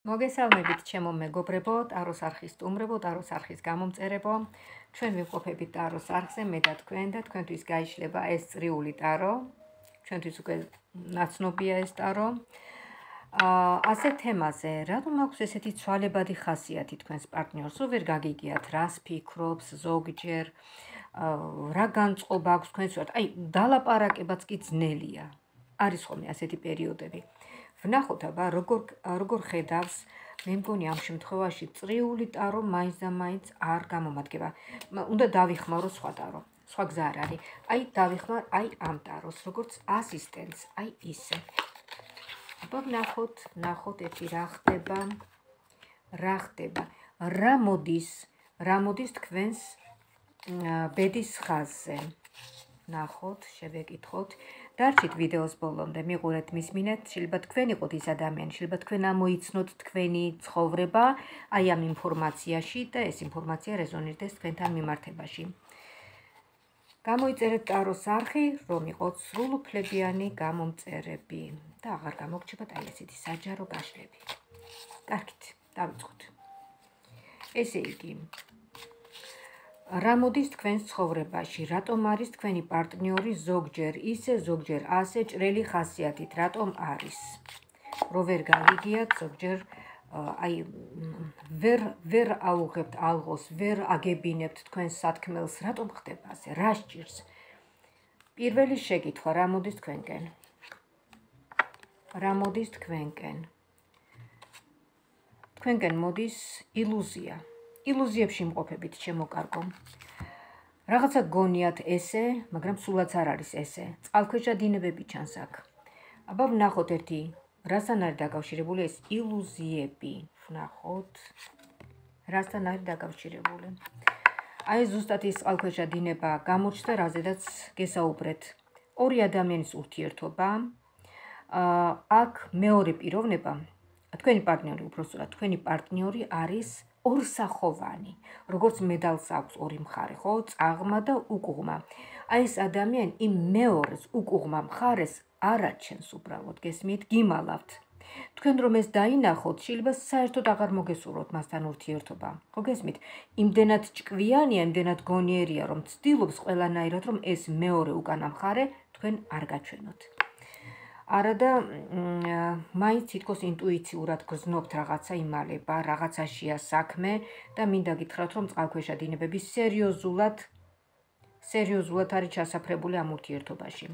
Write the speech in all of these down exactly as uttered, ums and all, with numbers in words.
მოგესალმებით ჩემო მეგობრებო, ტაროს არხის სტუმრებო, ტაროს არხის გამომწერებო. ჩვენ ვიმყოფებით ტაროს არხზე, მე და თქვენ და თქვენთვის გაიშლება ეს წრიული ტარო. ჩვენთვის უკვე ნაცნობია ეს ტარო. აა ასე თემაზე, რატომ აქვს ესეთი ცვალებადი ხასიათი თქვენს პარტნიორს? რო ვერ გაგიგიათ, რას ფიქრობს ზოგჯერ, რა განწყობა აქვს თქვენსვათ? აი, დალაპარაკებაც კი ძნელია. არის ხოლმე ასეთი პერიოდები. ვნახოთ აბა როგორ როგორ ხედავს მე მგონი ამ შემთხვევაში წრიული ტარო მაინც და მაინც არ გამომადგება. უნდა დავიხმარო სხვა ტარო. სხვა გზა არ არის. აი დავიხმარ აი ამ ტაროს როგორც ასისტენტს, აი ისე. აბა ვნახოთ, ვნახოთ ერთი რა ხდება. რა ხდება? რა მოდის? რა მოდის თქვენს ბედის ხაზზე? ვნახოთ, შევეკითხოთ. დარჩით ვიდეოს ბოლომდე, მიყურეთ, მისმინეთ, შეიძლება თქვენ იყოთ ის ადამიანი, შეიძლება თქვენ ამოიცნოთ თქვენი ცხოვრება აი ამ ინფორმაციაში და ეს ინფორმაცია რეზონირდეს თქვენთან მიმართებაში. გამოიწერეთ ტაროს არხი, რომ იყოთ სრულუფლებიანი გამომწერები და აღარ გამოგრჩებათ აი ესეთი საჯარო გაშლები. კარგით, დავიწყოთ. ესე იგი, რა მოდის თქვენს ცხოვრებაში, რატომ არის თქვენი პარტნიორი ზოგჯერ ისე, ზოგჯერ ასე ჭრელი ხასიათით, რატომ არის? რო ვერ გაგიგიათ, ზოგჯერ აი ვერ ვერ აუღებთ ალღოს, ვერ აგებინებთ თქვენს სათქმელს, რატომ ხდება ასე? რა სჭირს? პირველი შეკითხვა, რა მოდის თქვენკენ? რა მოდის თქვენკენ? თქვენკენ მოდის ილუზია. ილუზიებში იმყოფებით, ჩემო კარგო. რაღაცა გონიათ ესე, მაგრამ სულაც არ არის ესე. წყალქვეშა დინებები ჩანს აქ. აბა ვნახოთ ერთი, რასთან არის დაკავშირებული ეს ილუზიები. ვნახოთ, რასთან არის დაკავშირებული. აი ზუსტად ის წყალქვეშა დინება გამოჩნდა, რაზედაც გესაუბრეთ. ორი ადამიანის ურთიერთობა. აქ მეორე პიროვნება, თქვენი პარტნიორი, უბრალოდ თქვენი პარტნიორი არის ორსახოვანი, როგორც მედალს აქვს ორი მხარე, ხო? წაღმა და უკუღმა. აი ეს ადამიანი იმ მეორეს უკუღმა მხარეს არ აჩენს უბრალოდ, გესმით? გიმალავთ. თქვენ რომ ეს დაინახოთ, შეიძლება საერთოდ აღარ მოგესურვოთ მასთან ურთიერთობა. ხო გესმით? იმდენად ჭკვიანია, იმდენად გონიერია, რომ ცდილობს ყველანაირად, რომ ეს მეორე უკანა მხარე თქვენ არ გაჩვენოთ. არადა მაინც თითქოს ინტუიციურად გრძნობთ რაღაცა იმალება, რაღაცაშია საქმე და მინდა გითხრათ, რომ წყალქვეშა დინებები სერიოზულად სერიოზულად არის ჩასაფრებული ამ ურთიერთობაში.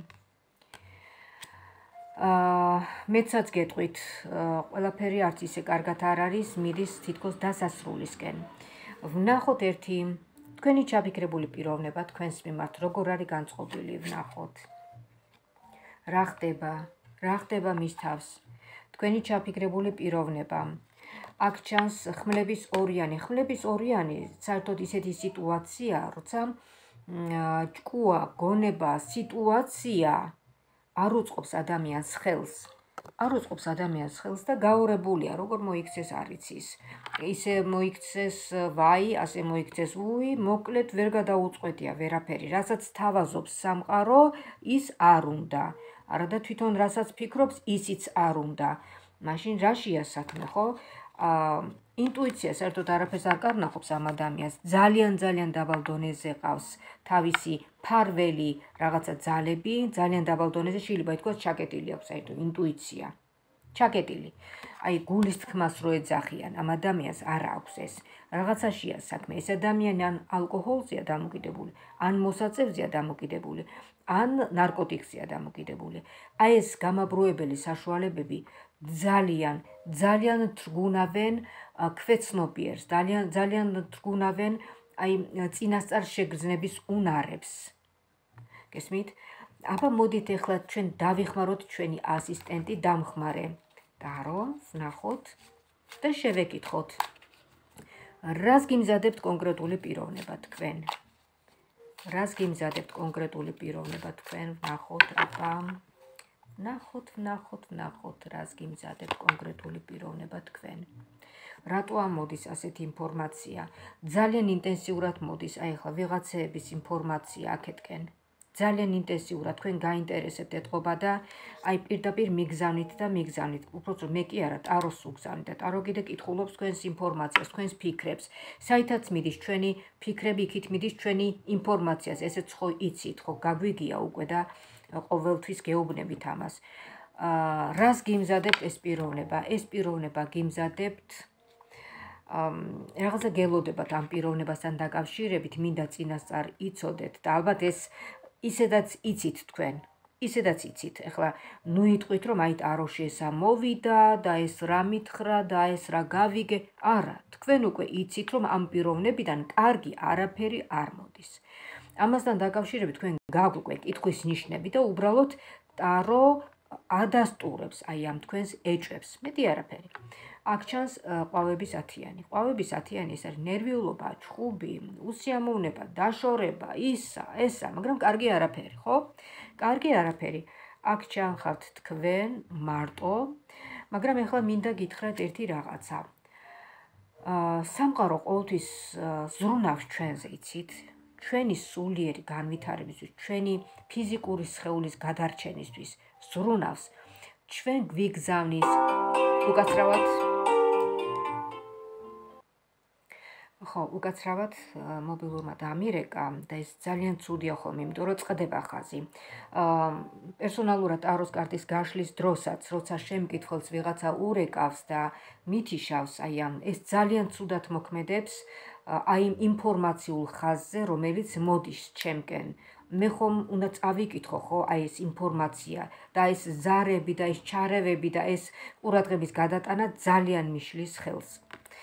აა მეცაც გეტყვით, ყველაფერი არც ისე კარგად არ არის, მიდის თითქოს დასასრულისკენ. ვნახოთ ერთი თქვენი ჩაფიქრებული პიროვნება თქვენს მიმართ როგორ არის განწყობილი, ვნახოთ. რა ხდება? რა ხდება მის თავს? თქვენი ჩაფიქრებული პიროვნება. აქ ჩანს ხმლების ორიანი. ხმლების ორიანი საერთოდ ისეთი სიტუაცია, როცა ჭკუა, გონება, სიტუაცია არ უწყობს ადამიანს ხელს. არ უწყობს ადამიანს ხელს და გაურებულია, როგორ მოიქცეს არ იცის. ისე მოიქცეს ვაი, ასე მოიქცეს უი, მოკლედ ვერ გადაუწყვეტია ვერაფერი. რასაც თავაზობს სამყარო, ის არ უნდა. არადა თვითონ რასაც ფიქრობს, ისიც არ უნდა. მაშინ რაშია საქმე, ხო? აა ინტუიცია საერთოდ არაფერს არ კარნახობს ამ ადამიანს. ძალიან ძალიან დაბალ დონეზე ყავს თავისი ფარველი რაღაცა ძალები, ძალიან დაბალ დონეზე შეიძლება ითქვას ჩაკეტილი აქვს საერთოდ ინტუიცია. ჩაკეტილი. აი გულის თქმას რო ეძახიან, ამ ადამიანს არ აქვს ეს. რაღაცაშია საქმე. ეს ადამიანი ან ალკოჰოლზეა დამოკიდებული, ან მოსაწევზეა დამოკიდებული, ან ნარკოტიკსია დამოკიდებული. აი ეს გამაბრუებელი საშუალებები ძალიან, ძალიან თრგუნავენ ქვეცნობიერს, ძალიან, ძალიან თრგუნავენ აი წინასწარ შეგრძნების უნარებს. გესმით? აბა მოდით ეხლა ჩვენ დავიხმაროთ ჩვენი ასისტენტი დამხმარე. ტარო, ვნახოთ და შევეკითხოთ. რას გიმზადებთ კონკრეტული პიროვნება თქვენ? რას გიმზადებთ კონკრეტული პიროვნება თქვენ? ვნახოთ, აბა. ვნახოთ, ვნახოთ, ვნახოთ, რას გიმზადებთ კონკრეტული პიროვნება თქვენ? რატო ამოდის ასეთი ინფორმაცია? ძალიან ინტენსიურად მოდის, აი ახლა ვიღაცეების ინფორმაცია აქეთკენ. ძალიან ინტენსიურად თქვენ გაინტერესებთ ეთყობა და აი პირდაპირ მიგზავნით და მიგზავნით. უბრალოდ მე კი არა, ტაროს უგზავნით და ტარო კიდე კითხულობს თქვენს ინფორმაციას, თქვენს ფიქრებს. საითაც მიდის ჩვენი ფიქრები, იქით მიდის ჩვენი ინფორმაციას. ესეც ხო იცით, ხო გაგვიგია უკვე და ყოველთვის გეუბნებით ამას. აა რას გიმზადებთ ეს პიროვნება? ეს პიროვნება გიმზადებთ რაღაცა გელოდებათ ამ პიროვნებასთან დაკავშირებით, მინდა წინასწარ იცოდეთ და ალბათ ეს ისედაც იცით თქვენ. ისედაც იცით. ეხლა ნუ იტყვით რომ აი ტაროში ესა მოვიდა და ეს რა მითხრა და ეს რა გავიგე. არა, თქვენ უკვე იცით რომ ამ პიროვნებიდან კარგი არაფერი არ მოდის. ამასთან დაკავშირებით თქვენ გაქვთ უკვე კითხვის ნიშნები და უბრალოდ ტარო ადასტურებს აი ამ თქვენს ეჭვებს. მეტი არაფერი. აქ ჩანს ყვავების ათიანი. ყვავების ათიანი ეს არის ნერვიულობა, ჩხუბი, უსიამოვნება, დაშორება, ისა, ესა, მაგრამ კარგი არაფერი, ხო? კარგი არაფერი. აქ ჩანხართ თქვენ მარტო, მაგრამ ეხლა მინდა გითხრათ ერთი რაღაცა. აა სამყარო ყოველთვის ზრუნავს ჩვენზე, იცით? ჩვენი სულიერი განვითარებისთვის, ჩვენი ფიზიკური სხეულის გადარჩენისთვის ზრუნავს. ჩვენ გვიგზავნის უკაცრავად ხო, უკაცრავად მობილურმა დამირეკა და ეს ძალიან ცუდია ხოლმე, იმიტომ რომ წყდება ხაზი. აა პერსონალურად ტაროს კარტის გაშლის დროსაც, როცა შემკითხველს ვიღაცა ურეკავს და მითიშავს, აი ამ ეს ძალიან ცუდად მოქმედებს აი იმ ინფორმაციულ ხაზზე, რომელიც მოდის ჩემკენ. მე ხომ უნდა წავიკითხო ხო აი ეს ინფორმაცია და ეს ზარები და ეს ჩარევები და ეს ყურადღების გადატანა ძალიან მიშლის ხელს.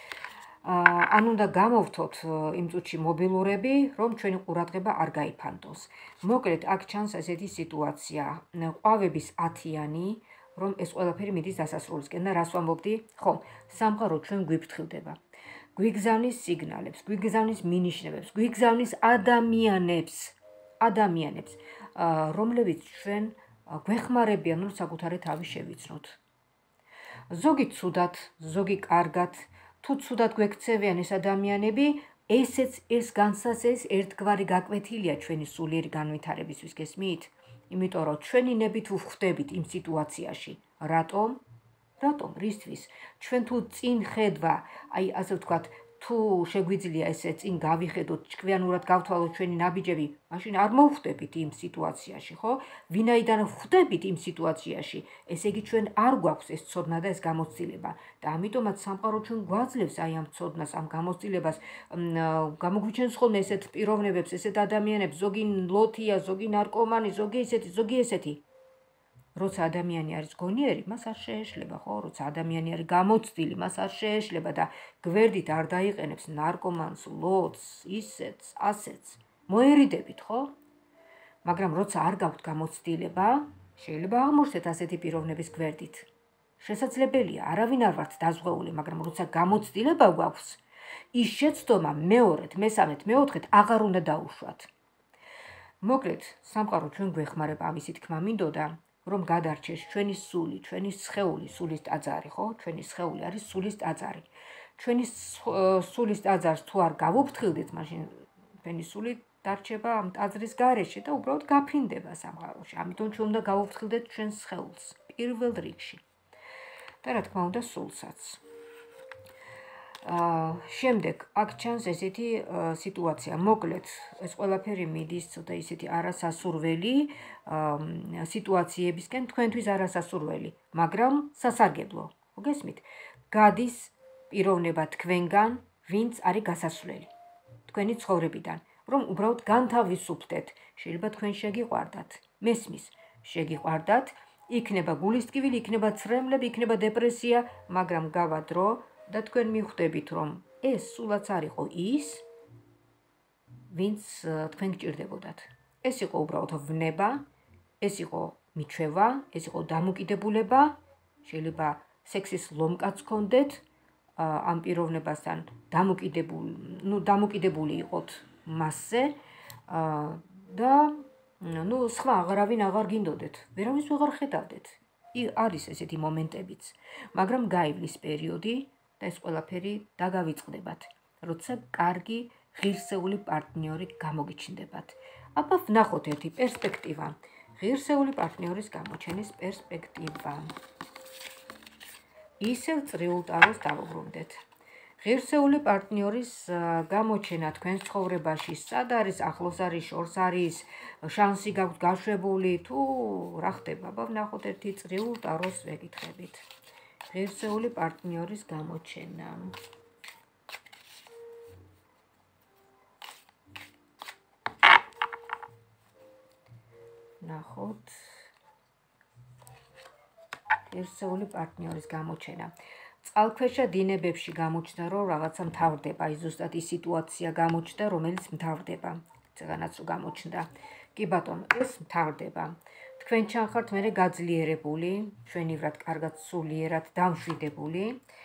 ან უნდა გამოვთოთ იმ წუთში მობილურები, რომ ჩვენი ყურადღება არ გაიფანტოს. მოკლედ, აქ ჩანს ესეთი სიტუაცია. ყვავების ათიანი, რომ ეს ყველაფერი მიდის დასასრულისკენ და რას ვამბობდი? ხო, სამყარო ჩვენ გვიფრთხილდება. გვიგზავნის სიგნალებს, გვიგზავნის მინიშნებებს, გვიგზავნის ადამიანებს, ადამიანებს, რომლებიც ჩვენ გვეხმარებიან, რომ საკუთარი თავი შევიცნოთ. ზოგი ცუდად, ზოგი კარგად, თუ ცუდად გვექცევიან ეს ადამიანები, ესეც ეს განსაზღვრეს ერთგვარი გაკვეთილია ჩვენი სულიერი განვითარებისთვის, გესმით? იმიტომ რომ ჩვენი ნებით ვხვდებით იმ სიტუაციაში. რატომ? რატომ? რისთვის? ჩვენ თუ წინ ხედვა, აი ასე ვთქვათ, თუ შეგვიძლია ესე წინ გავიხედოთ, ჭკვიანურად გავთვალოთ ჩვენი ნაბიჯები, მაშინ არ მოვხვდებით იმ სიტუაციაში, ხო? ვინაიდან ვხვდებით იმ სიტუაციაში, ესე იგი ჩვენ არ გვაქვს ეს ცოდნა და ეს გამოცდილება. და ამიტომაც სამყარო ჩვენ გვაძლევს აი ამ ცოდნას, ამ გამოცდილებას, გამოგვიჩენს ხოლმე ესეთ პიროვნებებს, ესეთ ადამიანებს, ზოგი ლოთია, ზოგი ნარკომანი, ზოგი ესეთი, ზოგი ესეთი. როცა ადამიანი არის გონიერი, მას არ შეეშლება, ხო? როცა ადამიანი არის გამოცდილი, მას არ შეეშლება და გვერდით არ დაიყენებს ნარკომანს, ლოთს, ისეთს, ასეთს. მოერიდებით, ხო? მაგრამ როცა არ გაქვთ გამოცდილება, შეიძლება აღმოჩნდეთ ასეთი პიროვნების გვერდით. შესაძლებელია, არავინ არ ვართ დაზღვეული, მაგრამ როცა გამოცდილება გვაქვს, ის შეცდომა მეორედ, მესამედ, მეოთხედ აღარ უნდა დაუშვათ. მოკლედ, სამყარო ჩვენ გვეხმარება, ამისი თქმა მინდოდა, რომ გადარჩეს ჩვენი სული, ჩვენი სხეული, სულის ტაძარი, ხო? ჩვენი სხეული არის სულის ტაძარი. ჩვენი სულის ტაძარს თუ არ გავუფრთხილდით, მაშინ ჩვენი სული დარჩება ამ ტაძრის გარეშე და უბრალოდ გაფინდება სამყაროში. ამიტომ ჩვენ უნდა გავუფრთხილდეთ ჩვენს სხეულს, პირველ რიგში. და რა თქმა უნდა, სულსაც. შემდეგ აქ ჩანს ესეთი სიტუაცია. მოკლედ, ეს ყველაფერი მიდის ცოტა ისეთი არასასურველი სიტუაციებისკენ, თქვენთვის არასასურველი, მაგრამ სასარგებლო. მოგესმით? გადის პიროვნება თქვენგან, ვინც არის გასასვლელი თქვენი ცხოვრებიდან, რომ უბრალოდ განთავისუფლდეთ. შეიძლება თქვენ შეგიყვარდათ, მესმის, შეგიყვარდათ, იქნება გულისტკივილი, იქნება ცრემლები, იქნება დეპრესია, მაგრამ გავა დრო და თქვენ მიხვდებით, რომ ეს სულაც არ იყო ის, ვინც თქვენ გჭირდებოდათ. ეს იყო უბრალოდ ვნება, ეს იყო მიჩვევა, ეს იყო დამოკიდებულება, შეიძლება სექსის ლომკაც გქონდეთ ამ პიროვნებასთან, დამოკიდებული, ნუ დამოკიდებული იყოთ მასზე და ნუ სხვა აღარავინ აღარ გინდოდეთ, ვერავის ვეღარ ხედავდეთ. არის ესეთი მომენტებიც, მაგრამ გაივლის პერიოდი და ეს ყველაფერი დაგავიწყდებათ, როცა კარგი ღირსეული პარტნიორი გამოგიჩნდებათ. აბა ვნახოთ ერთი პერსპექტივა. ღირსეული პარტნიორის გამოჩენის პერსპექტივა. ისევ წრიულ ტაროს დავუბრუნდეთ. ღირსეული პარტნიორის გამოჩენა თქვენს ცხოვრებაში სად არის, ახლოს არის, შორს არის, შანსი გაქვთ გაშვებული თუ რა ხდება? აბა ვნახოთ ერთი წრიულ ტაროს ვეკითხებით. ღირსეული პარტნიორის გამოჩენა. ვნახოთ ღირსეული პარტნიორის გამოჩენა. წყალქვეშა დინებებში გამოჩნდა, რომ რაღაცა მთავრდება, აი ზუსტად ის სიტუაცია გამოჩნდა, რომელიც მთავრდება. ცოტანაც რო გამოჩნდა. კი ბატონო, ეს მთავრდება. თქვენ ჩანხართ მერე გაძლიერებული, ჩვენივრად კარგად სულიერად დამშვიდებული.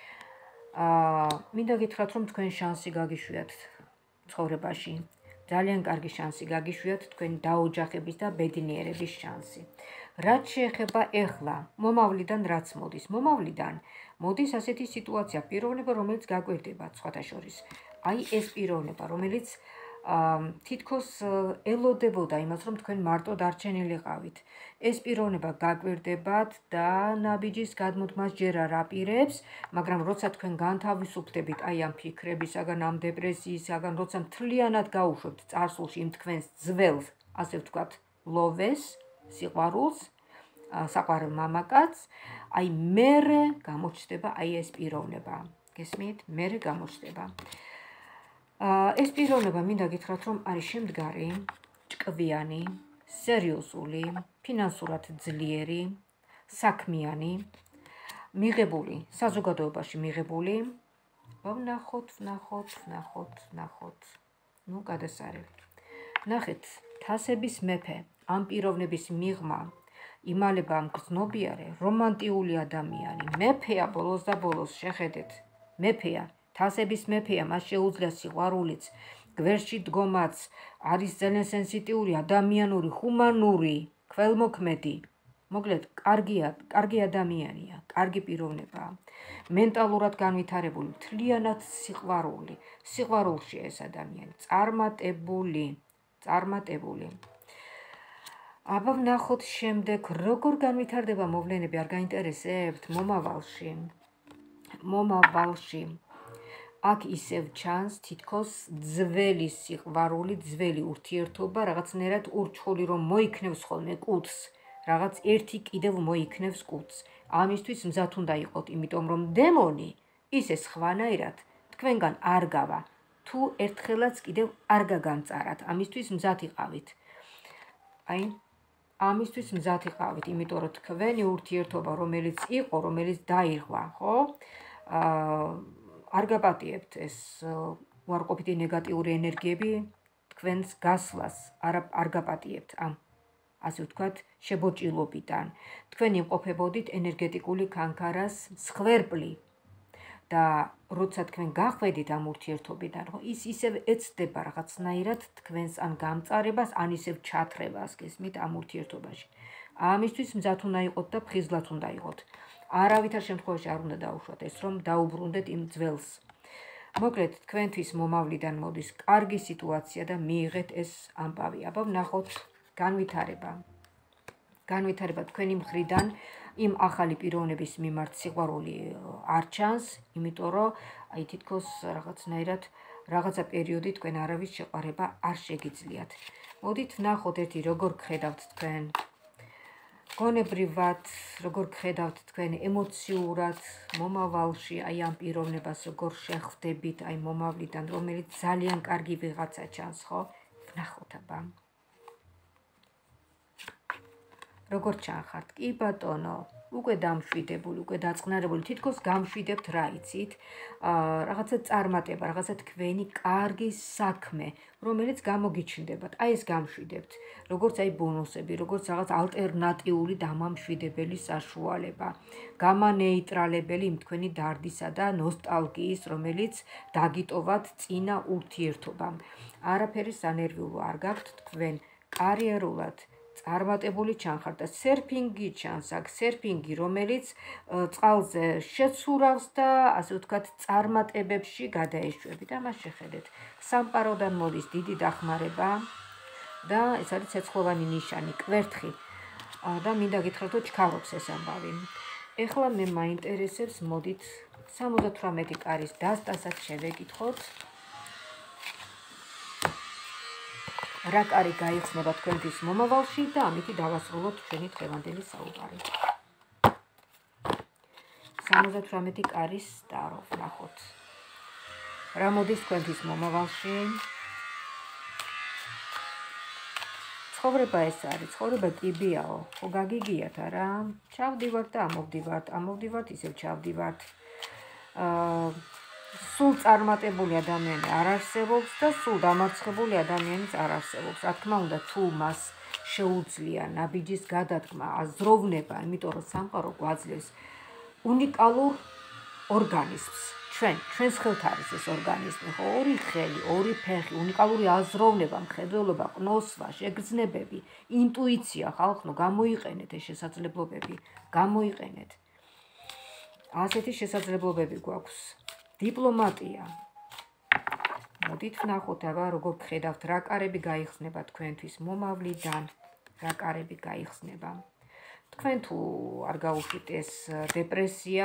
აა, მინდა გითხრათ, რომ თქვენ შანსი გაგიშვიათ ცხოვრებაში. ძალიან კარგი შანსი გაგიშვიათ, თქვენი დაოჯახების და ბედნიერების შანსი. რაც შეეხება ეხლა, მომავლიდან რაც მოდის, მომავლიდან მოდის ასეთი სიტუაცია, პიროვნება, რომელიც გაგვერდება სხვათა შორის. აი ეს პიროვნება, რომელიც თითქოს ელოდებოდა იმას, რომ თქვენ მარტო დარჩენილიყავით. ეს პიროვნება გაგვერდებათ და ნაბიჯის გადმოდმას ჯერ არ აპირებს, მაგრამ როცა თქვენ განთავისუფლდებით აი ამ ფიქრებისაგან, ამ დეპრესიისაგან, როცა მთლიანად გაუშვებთ წარსულში იმ თქვენს ძველს, ასე ვთქვათ, ლოვეს, სიყვარულს, საყვარელ მამაკაცს, აი მერე გამოჩნდება აი ეს პიროვნება. გესმით? მერე გამოჩნდება. ეს პიროვნება მინდა გითხრათ, რომ არის შემდგარი, ჭკვიანი, სერიოზული, ფინანსურად ძლიერი, საქმიანი, მიღებული, საზოგადოებაში მიღებული. ვნახოთ, ვნახოთ, ვნახოთ, ვნახოთ. ნუ გადასარევით. ნახეთ, თასების მეფე, ამ პიროვნების მიღმა იმალება მგრძნობიარე, რომანტიული ადამიანი, მეფეა ბოლოს და ბოლოს, შეხედეთ, მეფეა, თასების მეფეა, მას შეუძლია სიყვარულიც, გვერდში დგომაც, არის ძალიან სენსიტიური, ადამიანური, ჰუმანური, ქველმოქმედი. მოკლედ, კარგია, კარგი ადამიანია, კარგი პიროვნებაა. მენტალურად განვითარებული, მთლიანად სიყვარული, სიყვარულში ეს ადამიანი, წარმატებული, წარმატებული. აბა ვნახოთ შემდეგ, როგორ განვითარდება მოვლენები, არ გაინტერესებთ მომავალში. მომავალში. აქ ისევ ჩანს თითქოს ძველი სიყვარული, ძველი ურთიერთობა, რაღაცნაირად ურჩხული რომ მოიქნევს ხოლმე კუდს, რაღაც ერთი კიდევ მოიქნევს კუდს. ამისთვის მზად უნდა იყოთ, იმიტომ რომ დემონი ისე სხვანაირად თქვენგან არ გავა. თუ ერთხელაც კიდევ არ გაგამწარათ, ამისთვის მზად იყავით. აი ამისთვის მზად იყავით, იმიტომ რომ თქვენი ურთიერთობა, რომელიც იყო, რომელიც დაირღვა, ხო? აა არ გაპატიებთ ეს უარყოფითი ნეგატიური ენერგიები თქვენს გასვლას, არ არ გაპატიებთ ამ ასე ვთქვათ, შებოჭილობიდან. თქვენ იმყოფებოდით ენერგეტიკული ქანქარას მსხვერპლი და როცა თქვენ გახვედით ამ ურთიერთობიდან, ხო, ის ისევ ეცდება რაღაცნაირად თქვენს ან გამწარებას, ან ისევ ჩათრევას, გესმით, ამ ურთიერთობაში. ამისთვის მზად უნდა იყოთ და ფხიზლად უნდა იყოთ. არავითარ შემთხვევაში არ უნდა დაუშვათ ეს, რომ დაუბრუნდეთ იმ ძველს. მოკლედ, თქვენთვის მომავლიდან მოდის კარგი სიტუაცია და მიიღეთ ეს ამბავი. აბა ვნახოთ განვითარება. განვითარება თქვენი მხრიდან იმ ახალი პიროვნების მიმართ სიყვარული არ ჩანს, იმიტომ რომ აი თითქოს რაღაცნაირად რაღაცა პერიოდი თქვენ არავის შეყვარება არ შეგიძლიათ. მოდით ვნახოთ ერთი როგორ გხედავთ თქვენ გონებრივად, როგორ გხედავთ თქვენ ემოციურად მომავალში, აი ამ პიროვნებას როგორ შეხვდებით, აი მომავლიდან, რომელიც ძალიან კარგი ვიღაცა ჩანს, ხო? ვნახოთ აბა. როგორ ჩანხართ? კი ბატონო, უკვე დამშვიდებული, უკვე დაწყნარებული, თითქოს გამშვიდებთ რა იცით, რაღაცა წარმატება, რაღაცა თქვენი კარგი საქმე, რომელიც გამოგიჩნდებათ, აი ეს გამშვიდებთ, როგორც აი ბონუსები, როგორც რაღაც ალტერნატიული დამამშვიდებელი საშუალება, გამანეიტრალებელი იმ თქვენი დარდისა და ნოსტალგიის, რომელიც დაგიტოვათ წინა ურთიერთობამ. არაფერი სანერვიულო არ გაქვთ თქვენ კარიერულად წარმატებული ჩანხართ და სერფინგი ჩანს აქ, სერფინგი, რომელიც წყალზე შეცურავს და ასე ვთქვათ, წარმატებებში გადაეშვებით. ამას შეხედეთ. სამყაროდან მოდის დიდი დახმარება, და ეს არის ცეცხლოვანი ნიშანი, კვერთხი და მინდა გითხრათ, რომ ჩქარობს ეს ამბავი. ეხლა მე მაინტერესებს, მოდით სამოცდათვრამეტი კარის დასტასაც შევეკითხოთ. რა კარი გაიხსნება თქვენთვის მომავალში და ამითი დავასრულოთ ჩვენი დღევანდელი საუბარი. სამოცდათვრამეტი კარის ტარო ვნახოთ. რა მოდის თქვენთვის მომავალში? ცხოვრება ეს არის, ცხოვრება კიბიაო, ხო გაგიგიათ არა? ჩავდივართ და ამოვდივართ, ამოვდივართ, ისევ ჩავდივართ. აა სულ წარმატებული ადამიანი არ არსებობს და სულ დამარცხებული ადამიანიც არ არსებობს. რა თქმა უნდა, თუ მას შეუძლია ნაბიჯის გადადგმა, აზროვნება, იმიტომ რომ სამყარო გვაძლევს უნიკალურ ორგანიზმს. ჩვენ, ჩვენს ხელთ არის ეს ორგანიზმი, ხო, ორი ხელი, ორი ფეხი, უნიკალური აზროვნება, მხედველობა, ყნოსვა, შეგრძნებები, ინტუიცია, ხალხო, გამოიყენეთ ეს შესაძლებლობები, გამოიყენეთ. ასეთი შესაძლებლობები გვაქვს. დიპლომატია. მოდით ვნახოთ, აბა როგორ გხედავთ, რა კარები გაიხსნება თქვენთვის მომავლიდან, რა კარები გაიხსნება. თქვენ თუ არ გაუშვით ეს დეპრესია,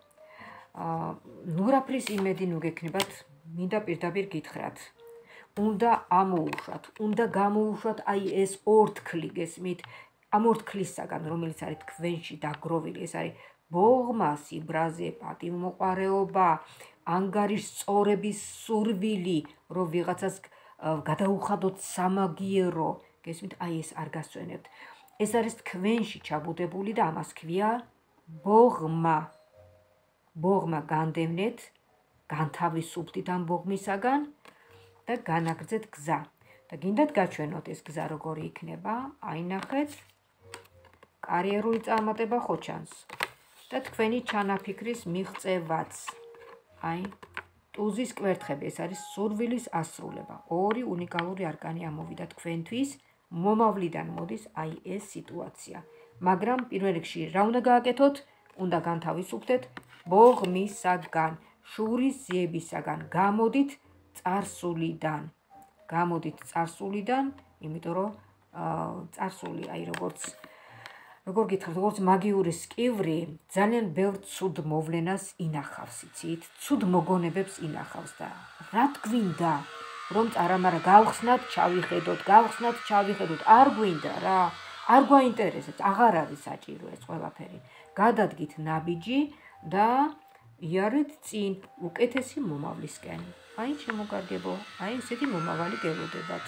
ნურაფრის იმედი ნუ გექნებათ, მინდა პირდაპირ გითხრათ. უნდა ამოუშვათ, უნდა გამოუშვათ აი ეს ორთქლი, გესმით? ამ ორთქლისაგან, რომელიც არის თქვენში დაგროვილი, ეს არის ბოღმა, სიბრაზე, პატივმოყვარეობა, ანგარიშწორების სურვილი, რომ ვიღაცას გადაუხადოთ სამაგიერო, გესმით? აი ეს არ გასწვენებთ. ეს არის თქვენში ჩაბუდებული და ამას ქვია ბოღმა. ბოღმა განდევნეთ, განთავისუფლდით ამ ბოღმისაგან და განაგრძეთ გზა. და გინდათ გაჩვენოთ ეს გზა როგორი იქნება, აი ნახეთ, კარიერული წარმატება ხო ჩანს და თქვენი ჩანაფიქრის მიღწევაც. აი, ტუზის კვერთხები, ეს არის სურვილის ასრულება. ორი უნიკალური არკანი ამოვიდა თქვენთვის, მომავლიდან მოდის აი ეს სიტუაცია. მაგრამ პირველ რიგში რა უნდა გააკეთოთ? უნდა განთავისუფლდეთ ბოღმისაგან, შურისძიებისაგან, გამოდით წარსულიდან. გამოდით წარსულიდან, იმიტომ რომ წარსული, აი როგორც როგორ გითხრათ, როგორც მაგიური სკივრი, ძალიან ბევრ ცუდ მოვლენას ინახავს, იცით? ცუდ მოგონებებს ინახავს და რა გვინდა, რომ წარამარა გავხსნათ, ჩავიხედოთ, გავხსნათ, ჩავიხედოთ, არ გვინდა რა, არ გვაინტერესებს, აღარ არის საჭირო ეს ყველაფერი. გადადგით ნაბიჯი და იარეთ წინ უკეთესი მომავლისკენ. აი, შემოგარგებო, აი ესეთი მომავალი გელოდებათ.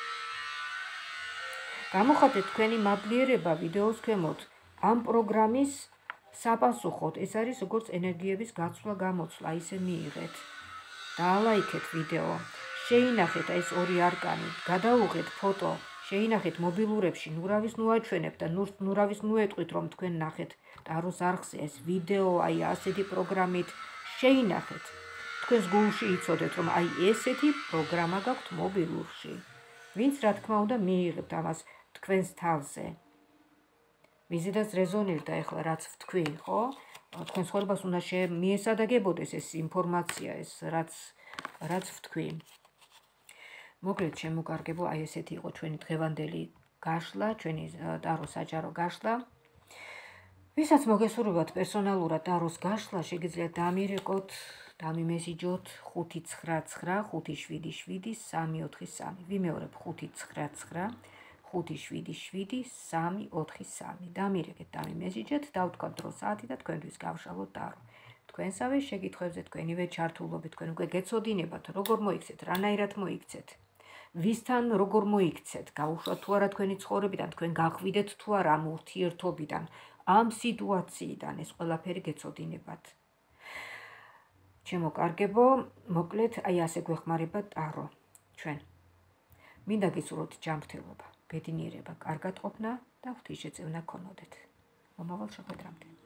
გამოხატეთ თქვენი მადლიერება ვიდეოს ქვემოთ ამ პროგრამის საპასუხოდ. ეს არის როგორც ენერგიების გაცვლა გამოცვლა, ისე მიიღეთ. დაალაიქეთ ვიდეო, შეინახეთ ეს ორი არკანი, გადაუღეთ ფოტო, შეინახეთ მობილურებში, ნურავის ნუ აჩვენებ და ნურავის ნუ ეტყვით, რომ თქვენ ნახეთ ტაროს არხზე ეს ვიდეო, აი ასეთი პროგრამით შეინახეთ. თქვენს გულში იცოდეთ, რომ აი ესეთი პროგრამა გაქვთ მობილურში. ვინც რა თქმა უნდა მიიღებთ ამას თქვენს თავზე. ვიზედაც რეზონირდა ეხლა რაც ვთქვი, ხო? თქვენ ცხოვრებას უნდა მიესადაგებოდეს ეს ინფორმაცია, ეს რაც რაც ვთქვი. მოკლედ შემოგარგებო, აი ესეთი იყო ჩვენი დღევანდელი გაშლა, ჩვენი ტარო საჯარო გაშლა. ვისაც მოგესურვებათ პერსონალურად ტაროს გაშლა, შეგიძლიათ დამირეკოთ, დამიმესიჯოთ ხუთი ცხრა ცხრა ხუთი შვიდი შვიდი სამი ოთხი სამი. ვიმეორებ ხუთი ცხრა ცხრა ხუთი შვიდი შვიდი სამი ოთხი სამი. დამირეკეთ, დამიმესიჯეთ, დავთქვათ დრო საათი და თქვენთვის გავშალოთ ტარო. თქვენსავე შეკითხვებზე თქვენივე ჩართულობით თქვენ უკვე გეცოდინებათ, როგორ მოიქცეთ, რანაირად მოიქცეთ. ვისთან როგორ მოიქცეთ, გაუშვათ თუ არა თქვენი ცხოვრებიდან, თქვენ გახვიდეთ თუ არა ამ ურთიერთობიდან, ამ სიტუაციიდან, ეს ყველაფერი გეცოდინებათ. ჩემო კარგებო, მოკლედ აი ასე გვეხმარება ტარო. ჩვენ მინდა გისურვოთ ჯანმრთელობა, ბედნიერება, კარგად ყოფნა და ღვთისშეწევნა გქონოდეთ. მომავალ შეხვედრამდე.